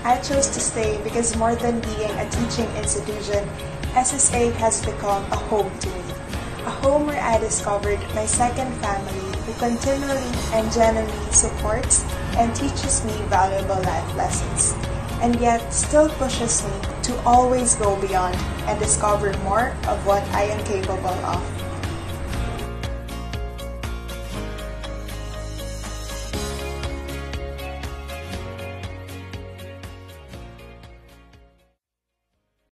I chose to stay because more than being a teaching institution, SSA has become a home to me. A home where I discovered my second family who continually and genuinely supports and teaches me valuable life lessons, and yet still pushes me to always go beyond and discover more of what I am capable of.